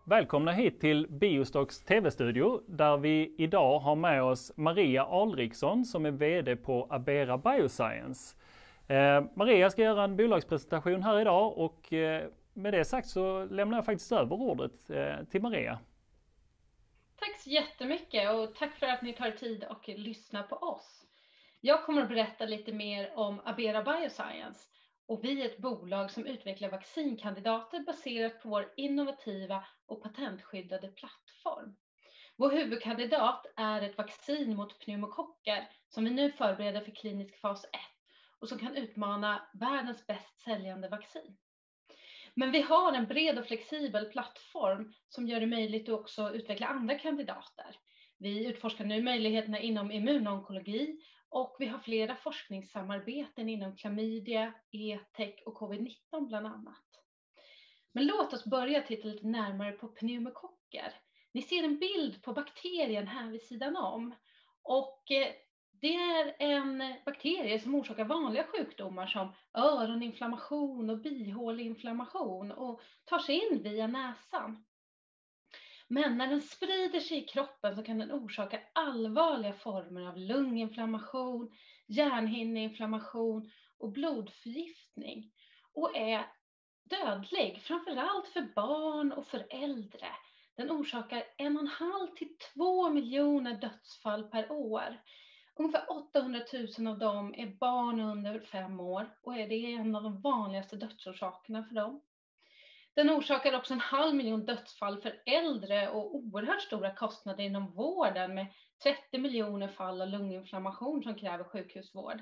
Välkomna hit till Biostocks tv-studio där vi idag har med oss Maria Alriksson som är VD på Abera Bioscience. Maria ska göra en bolagspresentation här idag och med det sagt så lämnar jag faktiskt över ordet till Maria. Tack så jättemycket och tack för att ni tar tid och lyssnar på oss. Jag kommer att berätta lite mer om Abera Bioscience och vi är ett bolag som utvecklar vaccinkandidater baserat på vår innovativa och patentskyddade plattform. Vår huvudkandidat är ett vaccin mot pneumokocker som vi nu förbereder för klinisk fas 1 och som kan utmana världens bäst säljande vaccin. Men vi har en bred och flexibel plattform som gör det möjligt att också utveckla andra kandidater. Vi utforskar nu möjligheterna inom immunonkologi och vi har flera forskningssamarbeten inom klamydia, e-tech och covid-19 bland annat. Men låt oss börja titta lite närmare på pneumokocker. Ni ser en bild på bakterien här vid sidan om och det är en bakterie som orsakar vanliga sjukdomar som öroninflammation och bihåleinflammation och tar sig in via näsan. Men när den sprider sig i kroppen så kan den orsaka allvarliga former av lunginflammation, hjärnhinneinflammation och blodförgiftning och är dödlig, framförallt för barn och för äldre. Den orsakar 1,5 till 2 miljoner dödsfall per år. Ungefär 800 000 av dem är barn under 5 år och är det en av de vanligaste dödsorsakerna för dem. Den orsakar också 500 000 dödsfall för äldre och oerhört stora kostnader inom vården med 30 miljoner fall av lunginflammation som kräver sjukhusvård.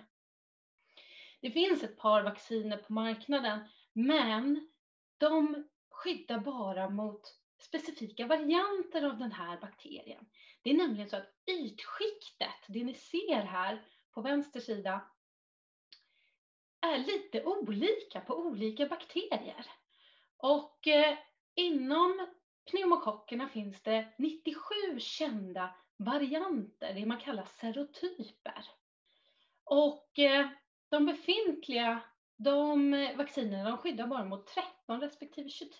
Det finns ett par vacciner på marknaden men de skyddar bara mot specifika varianter av den här bakterien. Det är nämligen så att ytskiktet, det ni ser här på vänster sida, är lite olika på olika bakterier. Och inom pneumokockerna finns det 97 kända varianter, det man kallar serotyper. Och de befintliga vaccinerna de skyddar bara mot 13 respektive 23.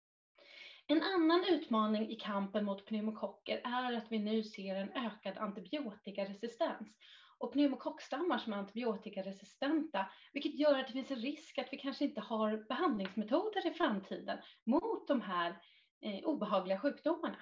En annan utmaning i kampen mot pneumokocker är att vi nu ser en ökad antibiotikaresistens och pneumokockstammar som är antibiotikaresistenta, vilket gör att det finns en risk att vi kanske inte har behandlingsmetoder i framtiden mot de här obehagliga sjukdomarna.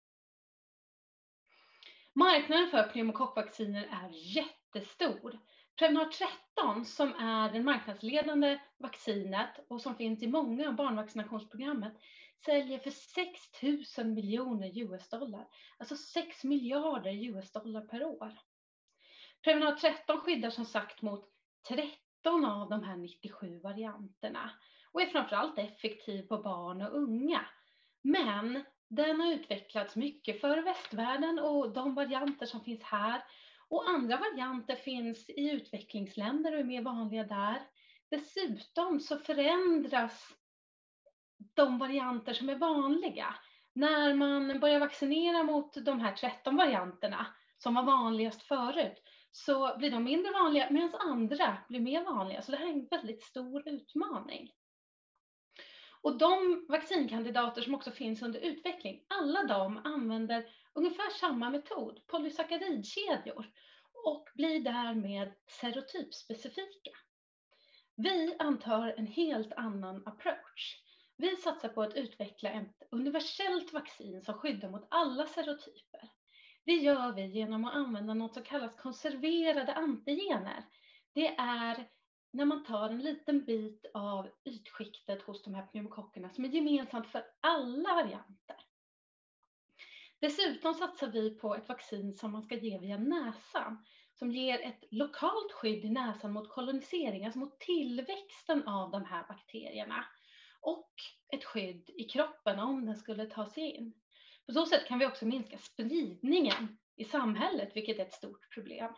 Marknaden för pneumokockvacciner är jättestor. Prevnar 13 som är det marknadsledande vaccinet och som finns i många av barnvaccinationsprogrammet säljer för 6 000 miljoner US-dollar, alltså 6 miljarder US-dollar per år. Prevnar 13 skyddar som sagt mot 13 av de här 97 varianterna och är framförallt effektiv på barn och unga. Men den har utvecklats mycket för västvärlden och de varianter som finns här och andra varianter finns i utvecklingsländer och är mer vanliga där. Dessutom så förändras de varianter som är vanliga. När man börjar vaccinera mot de här 13 varianterna som var vanligast förut så blir de mindre vanliga medan andra blir mer vanliga. Så det här är en väldigt stor utmaning. Och de vaccinkandidater som också finns under utveckling, alla de använder ungefär samma metod, polysackaridkedjor, och blir därmed serotypspecifika. Vi antar en helt annan approach. Vi satsar på att utveckla ett universellt vaccin som skyddar mot alla serotyper. Det gör vi genom att använda något som kallas konserverade antigener. Det är när man tar en liten bit av ytskiktet hos de här pneumokockerna som är gemensamt för alla varianter. Dessutom satsar vi på ett vaccin som man ska ge via näsan som ger ett lokalt skydd i näsan mot kolonisering, alltså mot tillväxten av de här bakterierna och ett skydd i kroppen om den skulle ta sig in. På så sätt kan vi också minska spridningen i samhället, vilket är ett stort problem.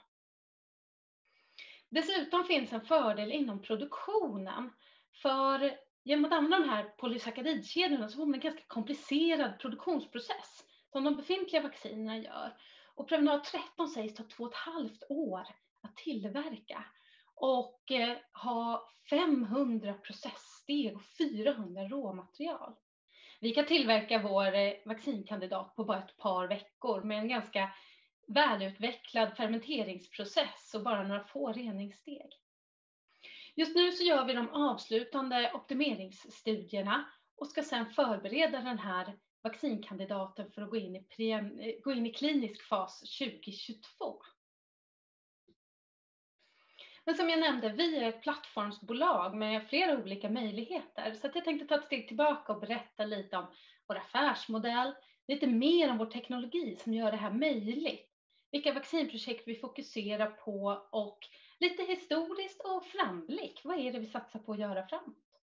Dessutom finns en fördel inom produktionen, för genom att använda de här polysackaridkedjorna så får man en ganska komplicerad produktionsprocess som de befintliga vaccinerna gör. Och Prevnar 13 sägs ta 2,5 år att tillverka och ha 500 processsteg och 400 råmaterial. Vi kan tillverka vår vaccinkandidat på bara ett par veckor med en ganska välutvecklad fermenteringsprocess och bara några få reningssteg. Just nu så gör vi de avslutande optimeringsstudierna och ska sedan förbereda den här vaccinkandidaten för att gå in i klinisk fas 2022. Men som jag nämnde, vi är ett plattformsbolag med flera olika möjligheter. Så att jag tänkte ta ett steg tillbaka och berätta lite om vår affärsmodell, lite mer om vår teknologi som gör det här möjligt. Vilka vaccinprojekt vi fokuserar på och lite historiskt och framblick. Vad är det vi satsar på att göra framåt?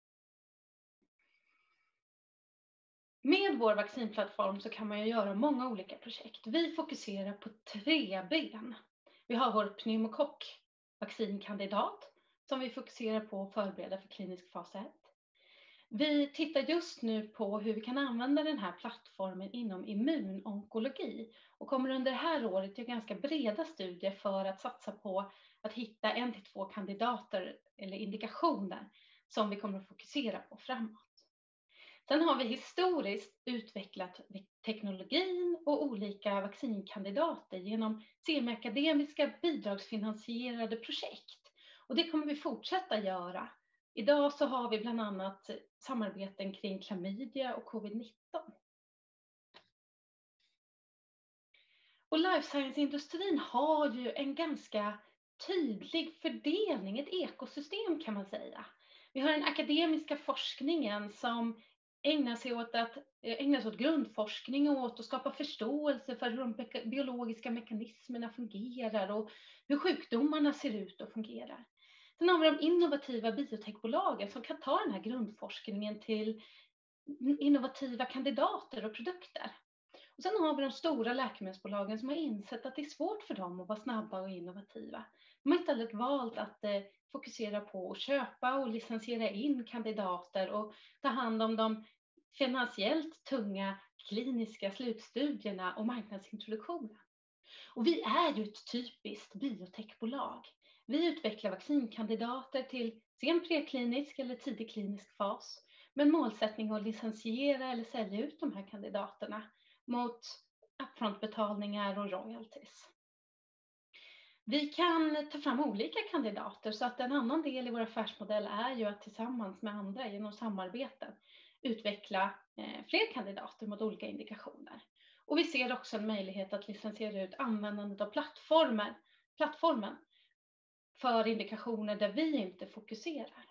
Med vår vaccinplattform så kan man ju göra många olika projekt. Vi fokuserar på 3 ben. Vi har vår pneumokockvaccinkandidat som vi fokuserar på att förbereda för klinisk fas 1. Vi tittar just nu på hur vi kan använda den här plattformen inom immunonkologi och kommer under det här året göra ganska breda studier för att satsa på att hitta 1 till 2 kandidater eller indikationer som vi kommer att fokusera på framåt. Sen har vi historiskt utvecklat teknologin och olika vaccinkandidater genom semiakademiska bidragsfinansierade projekt. Och det kommer vi fortsätta göra. Idag så har vi bland annat samarbeten kring klamydia och covid-19. Och life science-industrin har ju en ganska tydlig fördelning, ett ekosystem kan man säga. Vi har den akademiska forskningen som ägnar sig åt grundforskning och åt att skapa förståelse för hur de biologiska mekanismerna fungerar och hur sjukdomarna ser ut och fungerar. Sen har vi de innovativa biotechbolagen som kan ta den här grundforskningen till innovativa kandidater och produkter. Och sen har vi de stora läkemedelsbolagen som har insett att det är svårt för dem att vara snabba och innovativa. De har istället valt att fokusera på att köpa och licensiera in kandidater och ta hand om de finansiellt tunga kliniska slutstudierna och marknadsintroduktionen. Och vi är ju ett typiskt biotechbolag. Vi utvecklar vaccinkandidater till sen preklinisk eller tidig klinisk fas med målsättning att licensiera eller sälja ut de här kandidaterna mot upfrontbetalningar och royalties. Vi kan ta fram olika kandidater så att en annan del i vår affärsmodell är ju att tillsammans med andra genom samarbeten utveckla fler kandidater mot olika indikationer. Och vi ser också en möjlighet att licensiera ut användandet av plattformen för indikationer där vi inte fokuserar.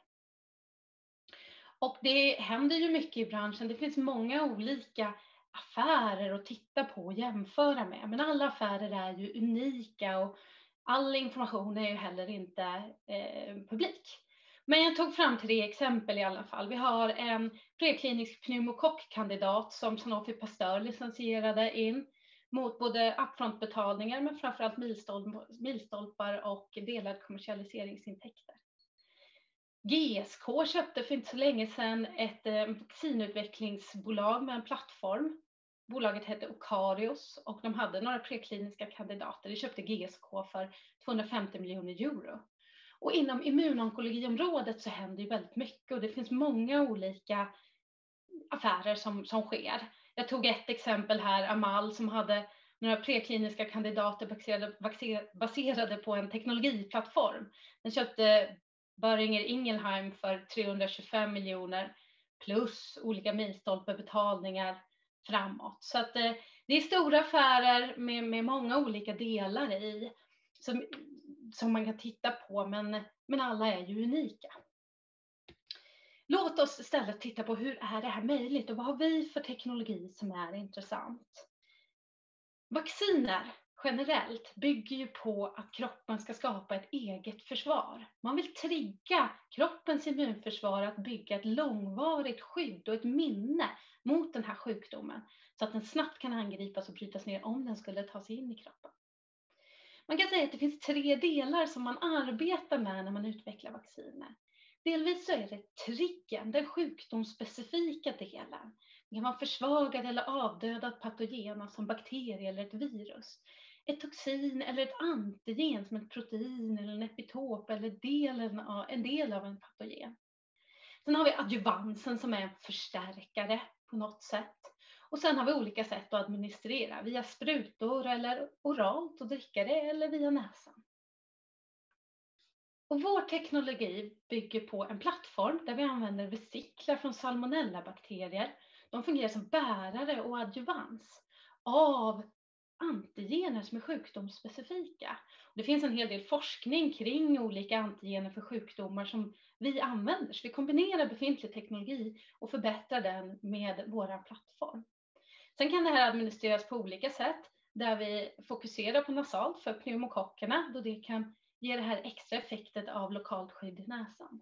Och det händer ju mycket i branschen. Det finns många olika affärer att titta på och jämföra med. Men alla affärer är ju unika och all information är ju heller inte publik. Men jag tog fram 3 exempel i alla fall. Vi har en preklinisk pneumokockkandidat som Sanofi Pasteur licensierade in mot både upfrontbetalningar men framförallt milstolpar och delad kommersialiseringsintäkter. GSK köpte för inte så länge sedan ett vaccinutvecklingsbolag med en plattform. Bolaget hette Okarios och de hade några prekliniska kandidater. Det köpte GSK för 250 miljoner euro. Och inom immunonkologiområdet så händer ju väldigt mycket och det finns många olika affärer som sker. Jag tog ett exempel här, Amal, som hade några prekliniska kandidater baserade på en teknologiplattform. Den köpte Boehringer Ingelheim för 325 miljoner plus olika milstolpebetalningar framåt. Så att det är stora affärer med många olika delar i som man kan titta på, men alla är ju unika. Låt oss istället titta på hur är det här möjligt och vad har vi för teknologi som är intressant. Vacciner generellt bygger ju på att kroppen ska skapa ett eget försvar. Man vill trigga kroppens immunförsvar att bygga ett långvarigt skydd och ett minne mot den här sjukdomen så att den snabbt kan angripas och brytas ner om den skulle ta sig in i kroppen. Man kan säga att det finns 3 delar som man arbetar med när man utvecklar vacciner. Delvis så är det triggern, den sjukdomsspecifika delen. Det kan vara försvagad eller avdödad patogen som bakterie eller ett virus. Ett toxin eller ett antigen som ett protein eller en epitop eller en del av en patogen. Sen har vi adjuvansen som är en förstärkare på något sätt. Och sen har vi olika sätt att administrera, via sprutor eller oralt och dricka det eller via näsan. Och vår teknologi bygger på en plattform där vi använder vesiklar från salmonellabakterier. De fungerar som bärare och adjuvans av antigener som är sjukdomsspecifika. Det finns en hel del forskning kring olika antigener för sjukdomar som vi använder. Så vi kombinerar befintlig teknologi och förbättrar den med vår plattform. Sen kan det här administreras på olika sätt där vi fokuserar på nasalt för pneumokockerna då det kan ge det här extra effektet av lokalt skydd i näsan.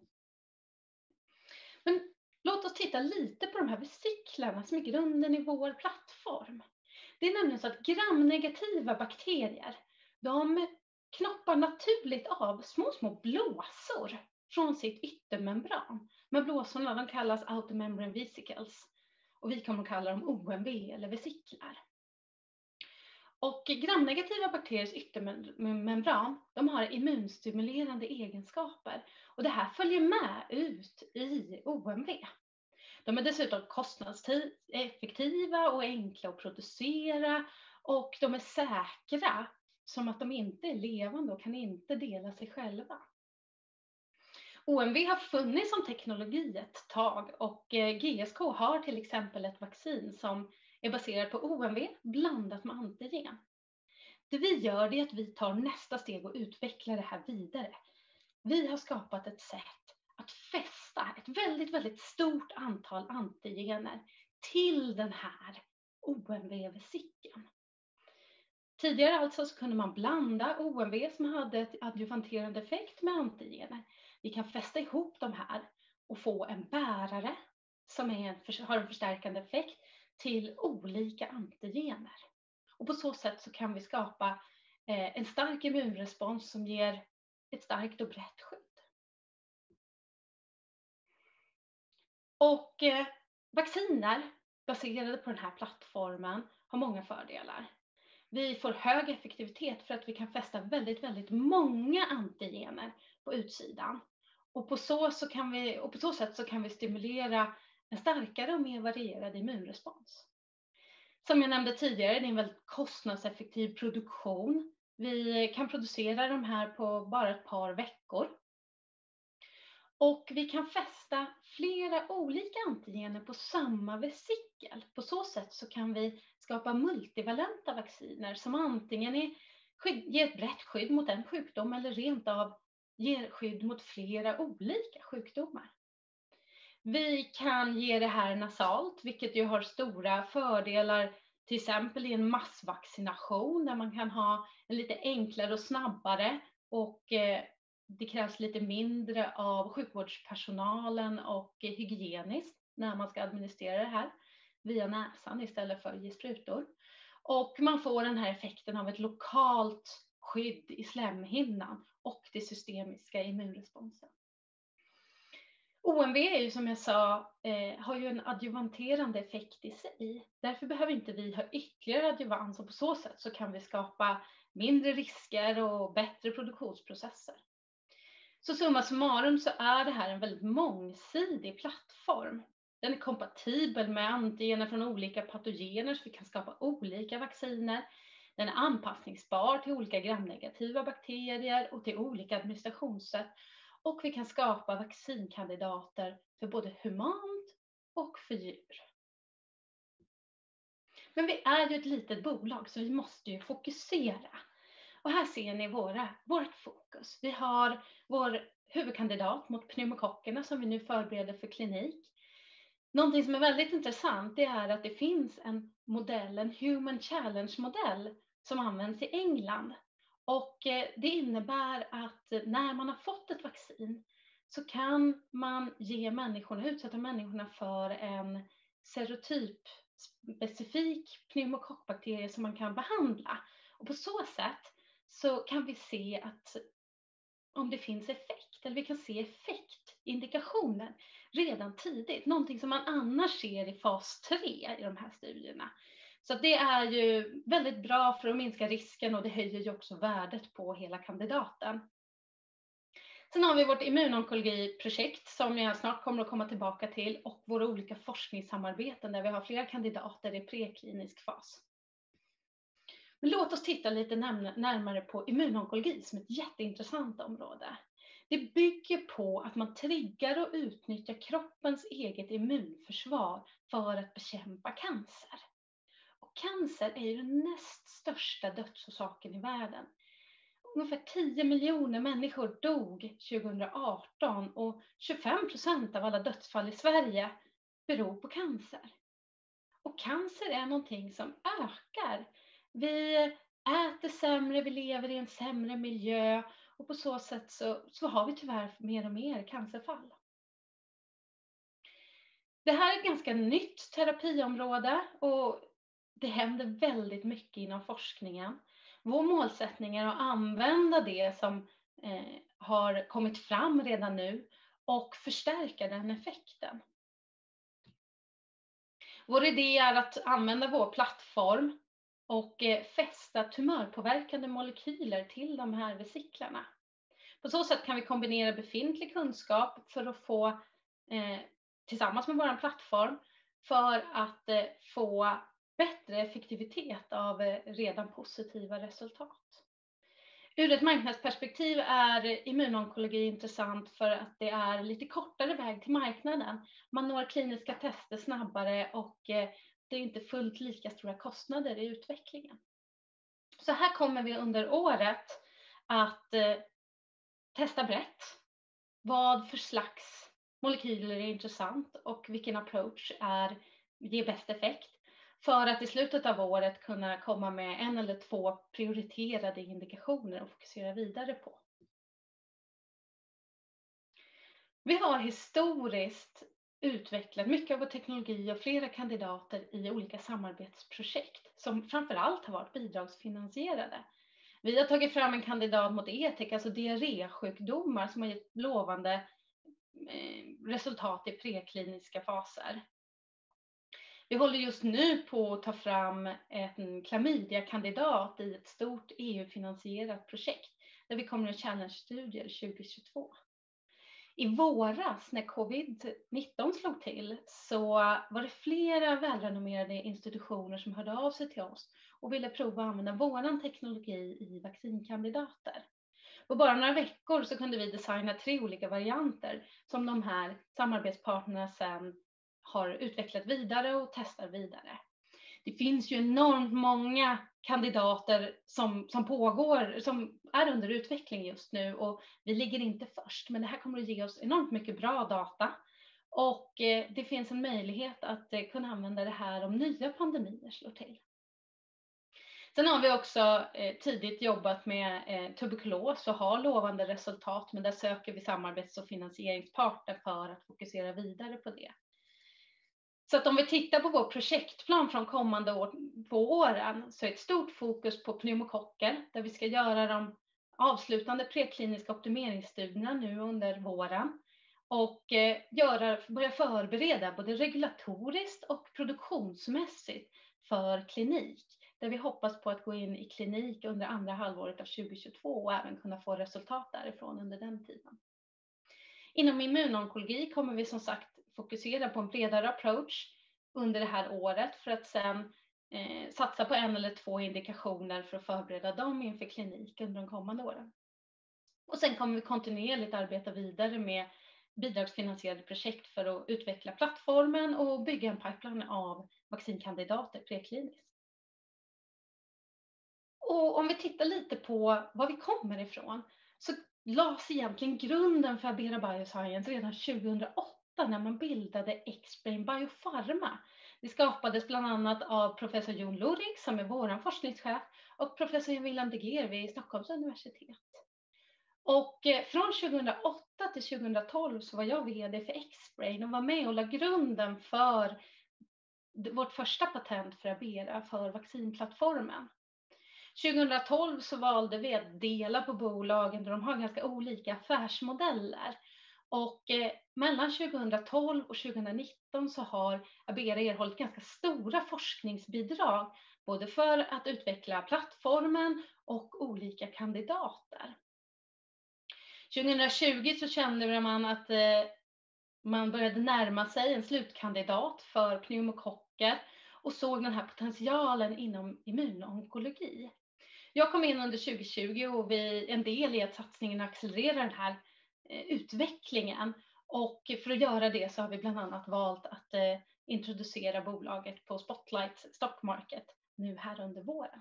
Men låt oss titta lite på de här vesiklarna som är grunden i vår plattform. Det är nämligen så att gramnegativa bakterier, de knoppar naturligt av små blåsor från sitt yttermembran. De här blåsorna de kallas outer membrane vesicles och vi kommer att kalla dem OMV eller vesiklar. Och gramnegativa bakteriers yttermembran, de har immunstimulerande egenskaper och det här följer med ut i OMV. De är dessutom kostnadseffektiva och enkla att producera och de är säkra som att de inte är levande och kan inte dela sig själva. OMV har funnits som teknologi ett tag och GSK har till exempel ett vaccin som är baserat på OMV blandat med antigen. Det vi gör är att vi tar nästa steg och utvecklar det här vidare. Vi har skapat ett sätt att fästa ett väldigt stort antal antigener till den här OMV-vesikeln. Tidigare alltså så kunde man blanda OMV som hade ett adjuvanterande effekt med antigener. Vi kan fästa ihop de här och få en bärare som har en förstärkande effekt till olika antigener. Och på så sätt så kan vi skapa en stark immunrespons som ger ett starkt och brett skydd. Och vacciner baserade på den här plattformen har många fördelar. Vi får hög effektivitet för att vi kan fästa väldigt många antigener på utsidan. Och på så sätt så kan vi stimulera en starkare och mer varierad immunrespons. Som jag nämnde tidigare, det är en väldigt kostnadseffektiv produktion. Vi kan producera de här på bara ett par veckor. Och vi kan fästa flera olika antigener på samma vesikel. På så sätt så kan vi skapa multivalenta vacciner som antingen ger ett brett skydd mot en sjukdom eller rent av ger skydd mot flera olika sjukdomar. Vi kan ge det här nasalt, vilket ju har stora fördelar till exempel i en massvaccination där man kan ha en lite enklare och snabbare och det krävs lite mindre av sjukvårdspersonalen och hygieniskt när man ska administrera det här via näsan istället för att ge sprutor. Och man får den här effekten av ett lokalt skydd i slemhinnan och det systemiska immunresponsen. OMV är ju som jag sa, har ju en adjuvanterande effekt i sig. Därför behöver inte vi ha ytterligare adjuvans och på så sätt så kan vi skapa mindre risker och bättre produktionsprocesser. Så summa summarum så är det här en väldigt mångsidig plattform. Den är kompatibel med antigener från olika patogener så vi kan skapa olika vacciner. Den är anpassningsbar till olika gramnegativa bakterier och till olika administrationssätt. Och vi kan skapa vaccinkandidater för både humant och för djur. Men vi är ju ett litet bolag så vi måste ju fokusera. Och här ser ni vårt fokus. Vi har vår huvudkandidat mot pneumokockerna som vi nu förbereder för klinik. Någonting som är väldigt intressant det är att det finns en Human Challenge-modell som används i England. Och det innebär att när man har fått ett vaccin så kan man utsätta människorna för en serotypspecifik pneumokockbakterie som man kan behandla. Och på så sätt så kan vi se att om det finns effekt, eller vi kan se effektindikationer redan tidigt. Någonting som man annars ser i fas 3 i de här studierna. Så det är ju väldigt bra för att minska risken och det höjer ju också värdet på hela kandidaten. Sen har vi vårt immunonkologiprojekt som jag snart kommer att komma tillbaka till och våra olika forskningssamarbeten där vi har flera kandidater i preklinisk fas. Men låt oss titta lite närmare på immunonkologi som ett jätteintressant område. Det bygger på att man triggar och utnyttjar kroppens eget immunförsvar för att bekämpa cancer. Och cancer är ju den näst största dödsorsaken i världen. Ungefär 10 miljoner människor dog 2018 och 25% av alla dödsfall i Sverige beror på cancer. Och cancer är någonting som ökar. Vi äter sämre, vi lever i en sämre miljö och på så sätt så har vi tyvärr mer och mer cancerfall. Det här är ett ganska nytt terapiområde och det händer väldigt mycket inom forskningen. Vår målsättning är att använda det som har kommit fram redan nu och förstärka den effekten. Vår idé är att använda vår plattform och fästa tumörpåverkande molekyler till de här vesiklarna. På så sätt kan vi kombinera befintlig kunskap för att få tillsammans med vår plattform för att få bättre effektivitet av redan positiva resultat. Ur ett marknadsperspektiv är immunonkologi intressant för att det är lite kortare väg till marknaden. Man når kliniska tester snabbare och det är inte fullt lika stora kostnader i utvecklingen. Så här kommer vi under året att testa brett. Vad för slags molekyler är intressant och vilken approach ger bäst effekt. För att i slutet av året kunna komma med 1 eller 2 prioriterade indikationer och fokusera vidare på. Vi har historiskt utvecklat mycket av vår teknologi och flera kandidater i olika samarbetsprojekt som framförallt har varit bidragsfinansierade. Vi har tagit fram en kandidat mot ETEC, alltså diarrésjukdomar som har gett lovande resultat i prekliniska faser. Vi håller just nu på att ta fram en klamydia-kandidat i ett stort EU-finansierat projekt där vi kommer att challenge-studier 2022. I våras när covid-19 slog till så var det flera välrenommerade institutioner som hörde av sig till oss och ville prova att använda vår teknologi i vaccinkandidater. På bara några veckor så kunde vi designa 3 olika varianter som de här samarbetspartnerna sedan har utvecklat vidare och testar vidare. Det finns ju enormt många kandidater som pågår, som är under utveckling just nu och vi ligger inte först, men det här kommer att ge oss enormt mycket bra data och det finns en möjlighet att kunna använda det här om nya pandemier slår till. Sen har vi också tidigt jobbat med tuberkulos och har lovande resultat, men där söker vi samarbets- och finansieringspartner för att fokusera vidare på det. Så att om vi tittar på vår projektplan från kommande år, 2 åren så är ett stort fokus på pneumokocker där vi ska göra de avslutande prekliniska optimeringsstudierna nu under våren och börja förbereda både regulatoriskt och produktionsmässigt för klinik där vi hoppas på att gå in i klinik under andra halvåret av 2022 och även kunna få resultat därifrån under den tiden. Inom immunonkologi kommer vi som sagt fokusera på en bredare approach under det här året för att sedan satsa på 1 eller 2 indikationer för att förbereda dem inför klinik under de kommande åren. Och sen kommer vi kontinuerligt arbeta vidare med bidragsfinansierade projekt för att utveckla plattformen och bygga en pipeline av vaccinkandidater prekliniskt. Och om vi tittar lite på var vi kommer ifrån så lades egentligen grunden för Abera Bioscience redan 2008 när man bildade Xbrane Biopharma. Det skapades bland annat av professor Jon Lurik som är vår forskningschef och professor William de Geer vid Stockholms universitet. Och från 2008 till 2012 så var jag vd för Xbrane och var med och la grunden för vårt första patent för Abera för vaccinplattformen. 2012 så valde vi att dela på bolagen där de har ganska olika affärsmodeller. Och mellan 2012 och 2019 så har Abera erhållit ganska stora forskningsbidrag både för att utveckla plattformen och olika kandidater. 2020 så kände man att man började närma sig en slutkandidat för pneumokocker och såg den här potentialen inom immunonkologi. Jag kom in under 2020 och vi är en del i att satsningen accelererar den här utvecklingen. Och för att göra det så har vi bland annat valt att introducera bolaget på Spotlight Stock Market nu här under våren.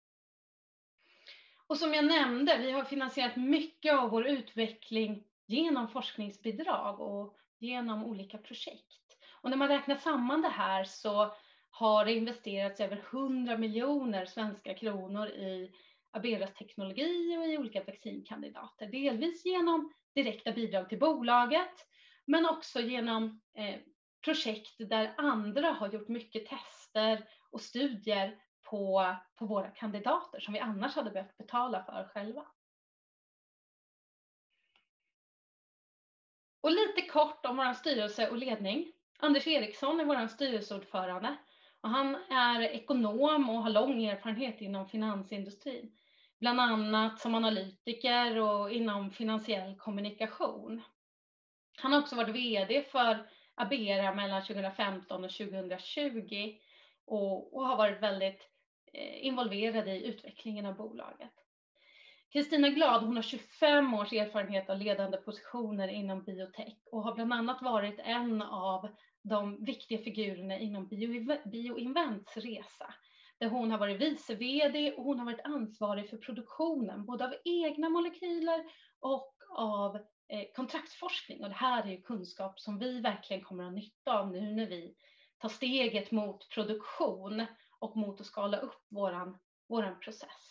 Och som jag nämnde, vi har finansierat mycket av vår utveckling genom forskningsbidrag och genom olika projekt. Och när man räknar samman det här så har det investerats över 100 miljoner svenska kronor i Aberas teknologi och i olika vaccinkandidater. Delvis genom direkta bidrag till bolaget, men också genom projekt där andra har gjort mycket tester och studier på våra kandidater som vi annars hade behövt betala för själva. Och lite kort om vår styrelse och ledning. Anders Eriksson är vår styrelseordförande och han är ekonom och har lång erfarenhet inom finansindustrin. Bland annat som analytiker och inom finansiell kommunikation. Han har också varit vd för Abera mellan 2015 och 2020 och har varit väldigt involverad i utvecklingen av bolaget. Kristina Glad, hon har 25 års erfarenhet av ledande positioner inom biotech och har bland annat varit en av de viktiga figurerna inom BioInvents resa. Där hon har varit vice vd och hon har varit ansvarig för produktionen både av egna molekyler och av kontraktsforskning. Och det här är ju kunskap som vi verkligen kommer att ha nytta av nu när vi tar steget mot produktion och mot att skala upp våran process.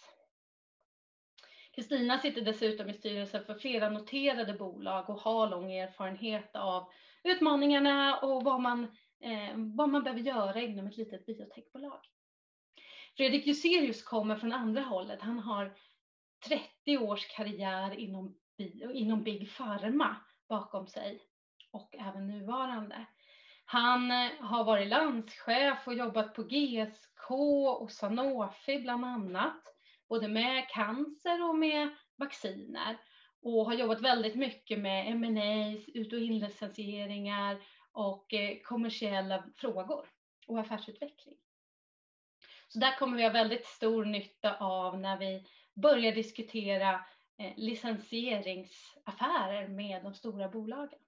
Kristina sitter dessutom i styrelsen för flera noterade bolag och har lång erfarenhet av utmaningarna och vad man behöver göra inom ett litet biotechbolag. Fredrik Juserius kommer från andra hållet. Han har 30 års karriär inom Big Pharma bakom sig och även nuvarande. Han har varit landschef och jobbat på GSK och Sanofi bland annat. Både med cancer och med vacciner. Och har jobbat väldigt mycket med M&A, ut- och inlicensieringar och kommersiella frågor och affärsutveckling. Så där kommer vi ha väldigt stor nytta av när vi börjar diskutera licensieringsaffärer med de stora bolagen.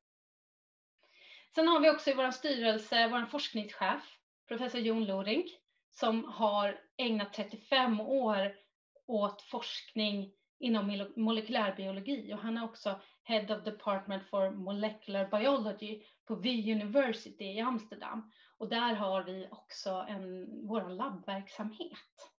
Sen har vi också i vår styrelse vår forskningschef, professor Jon Loring, som har ägnat 35 år åt forskning inom molekylärbiologi och han är också Head of Department for Molecular Biology på V University i Amsterdam. Och där har vi också vår labbverksamhet.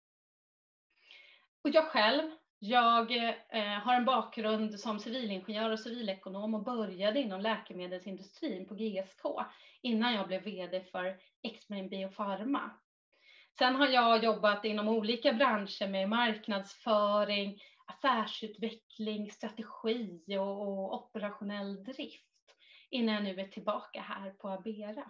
Och jag själv, har en bakgrund som civilingenjör och civilekonom och började inom läkemedelsindustrin på GSK innan jag blev vd för Xbrane Biopharma. Sen har jag jobbat inom olika branscher med marknadsföring, affärsutveckling, strategi och operationell drift innan jag nu är tillbaka här på Abera.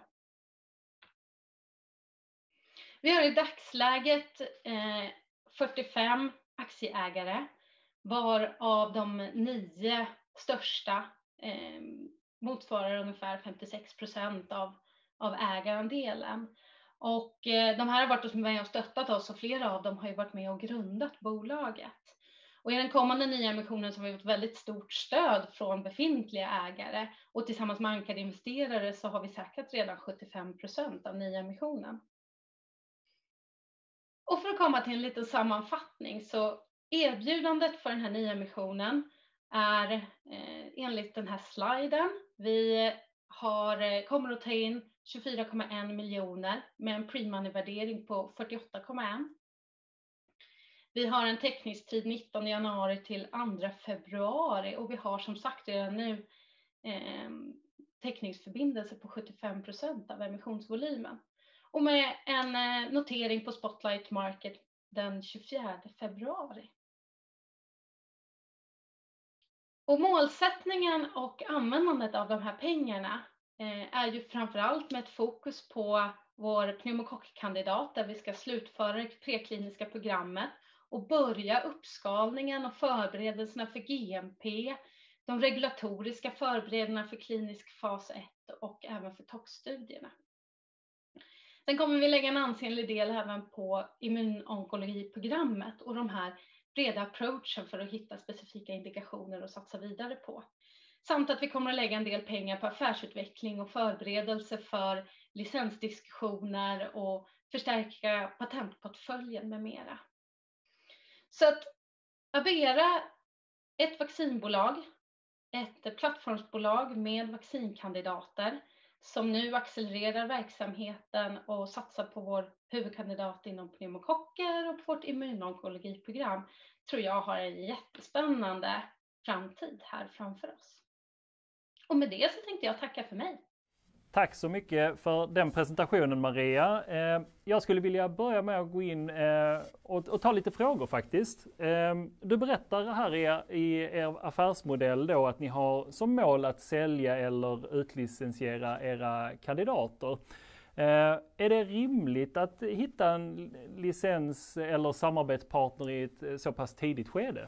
Vi har i dagsläget 45 aktieägare, varav de 9 största motsvarar ungefär 56% av ägarandelen. Och de här har varit med och stöttat oss och flera av dem har ju varit med och grundat bolaget. Och i den kommande nya emissionen så har vi ett väldigt stort stöd från befintliga ägare och tillsammans med ankade investerare så har vi säkrat redan 75% av nya emissionen. Och för att komma till en liten sammanfattning så erbjudandet för den här nya emissionen är enligt den här sliden. Vi kommer att ta in 24,1 miljoner med en pre-money-värdering på 48,1. Vi har en teckningstid 19 januari till 2 februari och vi har som sagt redan nu teckningsförbindelse på 75% av emissionsvolymen. Och med en notering på Spotlight Market den 24 februari. Och målsättningen och användandet av de här pengarna är ju framförallt med ett fokus på vår pneumokockkandidat där vi ska slutföra det prekliniska programmet och börja uppskalningen och förberedelserna för GMP de regulatoriska förberedelserna för klinisk fas 1 och även för toxstudierna. Sen kommer vi lägga en ansenlig del även på immunonkologiprogrammet och de här breda approachen för att hitta specifika indikationer och satsa vidare på. Samt att vi kommer att lägga en del pengar på affärsutveckling och förberedelse för licensdiskussioner och förstärka patentportföljen med mera. Så att Abera, ett vaccinbolag, ett plattformsbolag med vaccinkandidater som nu accelererar verksamheten och satsar på vår huvudkandidat inom pneumokocker och på vårt immunonkologiprogram, tror jag har en jättespännande framtid här framför oss. Och med det så tänkte jag tacka för mig. Tack så mycket för den presentationen, Maria. Jag skulle vilja börja med att gå in och ta lite frågor faktiskt. Du berättar här i er affärsmodell då att ni har som mål att sälja eller utlicensiera era kandidater. Är det rimligt att hitta en licens eller samarbetspartner i ett så pass tidigt skede?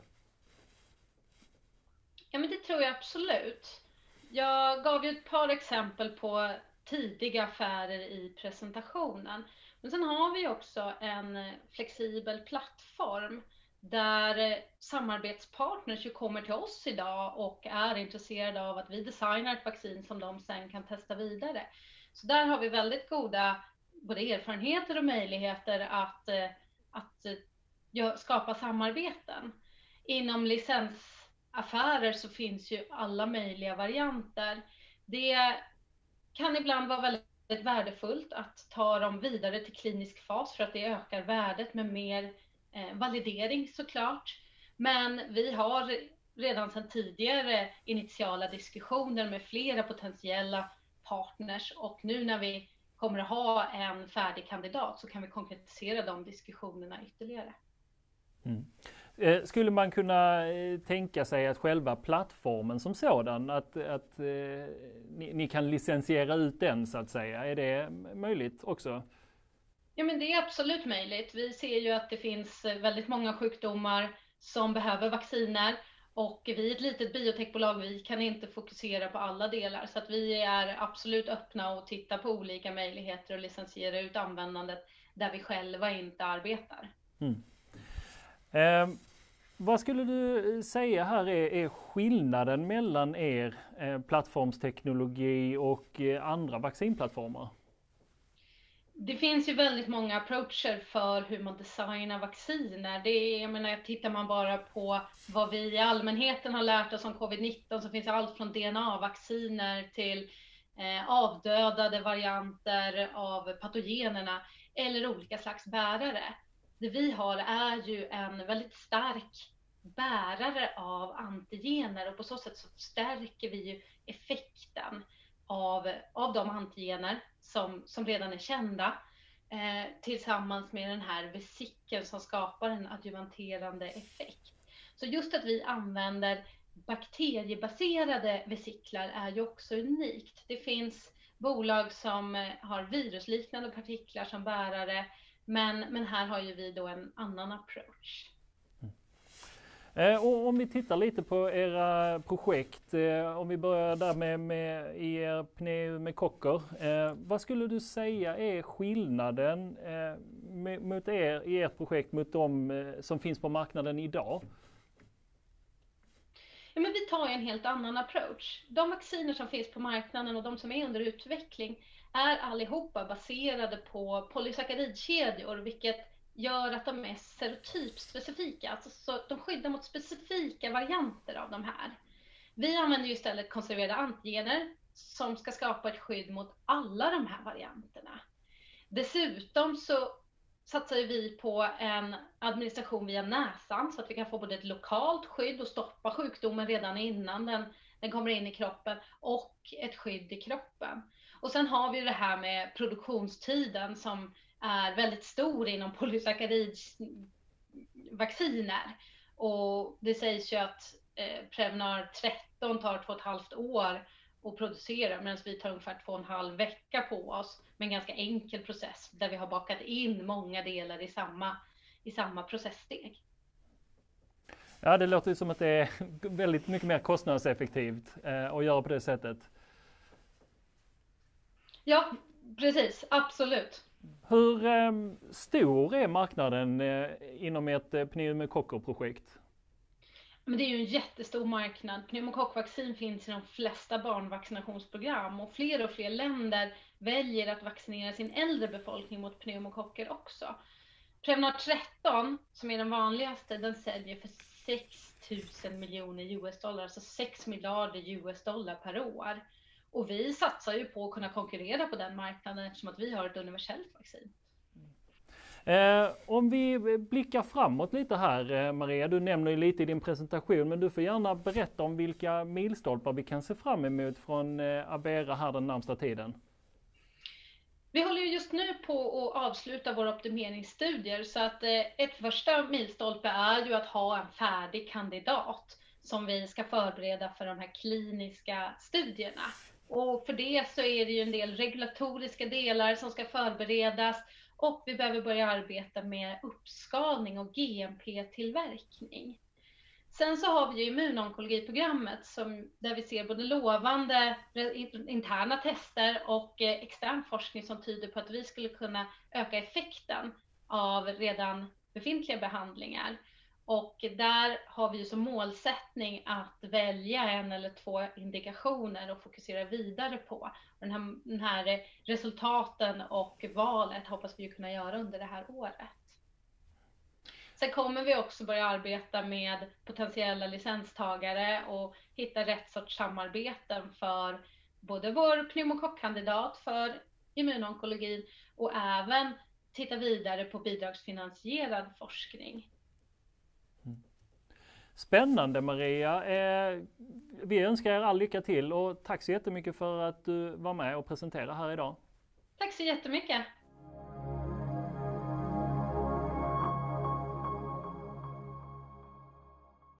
Ja, men det tror jag absolut. Jag gav ju ett par exempel på tidiga affärer i presentationen. Men sen har vi också en flexibel plattform där samarbetspartners ju kommer till oss idag och är intresserade av att vi designar ett vaccin som de sen kan testa vidare. Så där har vi väldigt goda både erfarenheter och möjligheter att skapa samarbeten. Inom licensaffärer så finns ju alla möjliga varianter. Det kan ibland vara väldigt värdefullt att ta dem vidare till klinisk fas för att det ökar värdet med mer validering såklart. Men vi har redan sedan tidigare initiala diskussioner med flera potentiella partners och nu när vi kommer att ha en färdig kandidat så kan vi konkretisera de diskussionerna ytterligare. Skulle man kunna tänka sig att själva plattformen som sådan, att ni kan licensiera ut den så att säga, är det möjligt också? Ja, men det är absolut möjligt. Vi ser ju att det finns väldigt många sjukdomar som behöver vacciner och vi är ett litet biotechbolag, vi kan inte fokusera på alla delar så att vi är absolut öppna och tittar på olika möjligheter att licensiera ut användandet där vi själva inte arbetar. Vad skulle du säga här är skillnaden mellan er plattformsteknologi och andra vaccinplattformar? Det finns ju väldigt många approacher för hur man designar vacciner. Jag menar, tittar man bara på vad vi i allmänheten har lärt oss om covid-19 så finns det allt från DNA-vacciner till avdödade varianter av patogenerna eller olika slags bärare. Det vi har är ju en väldigt stark bärare av antigener och på så sätt så stärker vi ju effekten av de antigener som redan är kända tillsammans med den här vesikeln som skapar en adjuvanterande effekt. Så just att vi använder bakteriebaserade vesiklar är ju också unikt. Det finns bolag som har virusliknande partiklar som bärare, men här har ju vi då en annan approach. Och om vi tittar lite på era projekt, om vi börjar där med er pneumokocker. Vad skulle du säga är skillnaden mot i ert projekt mot de som finns på marknaden idag? Ja, men vi tar en helt annan approach. De vacciner som finns på marknaden och de som är under utveckling är allihopa baserade på polysackaridkedjor, vilket gör att de är serotypspecifika, alltså så de skyddar mot specifika varianter av de här. Vi använder ju istället konserverade antigener som ska skapa ett skydd mot alla de här varianterna. Dessutom så satsar vi på en administration via näsan så att vi kan få både ett lokalt skydd och stoppa sjukdomen redan innan den kommer in i kroppen och ett skydd i kroppen. Och sen har vi det här med produktionstiden som är väldigt stor inom polysackaridvacciner. Och det sägs ju att Prevnar 13 tar 2,5 år att producera medan vi tar ungefär 2,5 vecka på oss med en ganska enkel process där vi har bakat in många delar i samma processsteg. Ja, det låter ju som att det är väldigt mycket mer kostnadseffektivt att göra på det sättet. Ja, precis. Absolut. Hur stor är marknaden inom ett pneumokockerprojekt? Men det är ju en jättestor marknad. Pneumokockvaccin finns i de flesta barnvaccinationsprogram och fler länder väljer att vaccinera sin äldre befolkning mot pneumokocker också. Prevnar 13, som är den vanligaste, den säljer för 6 000 miljoner US-dollar, alltså 6 miljarder US-dollar per år. Och vi satsar ju på att kunna konkurrera på den marknaden eftersom att vi har ett universellt vaccin. Om vi blickar framåt lite här, Maria, du nämner ju lite i din presentation, men du får gärna berätta om vilka milstolpar vi kan se fram emot från Abera här den närmsta tiden. Vi håller ju just nu på att avsluta våra optimeringsstudier, så att ett första milstolpe är ju att ha en färdig kandidat som vi ska förbereda för de här kliniska studierna. Och för det så är det ju en del regulatoriska delar som ska förberedas och vi behöver börja arbeta med uppskalning och GMP-tillverkning. Sen så har vi ju immunonkologiprogrammet där vi ser både lovande interna tester och extern forskning som tyder på att vi skulle kunna öka effekten av redan befintliga behandlingar. Och där har vi ju som målsättning att välja 1 eller 2 indikationer och fokusera vidare på. Den här resultaten och valet hoppas vi ju kunna göra under det här året. Sen kommer vi också börja arbeta med potentiella licenstagare och hitta rätt sorts samarbeten för både vår pneumokockkandidat för immunonkologin och även titta vidare på bidragsfinansierad forskning. Spännande Maria. Vi önskar er all lycka till och tack så jättemycket för att du var med och presenterade här idag. Tack så jättemycket.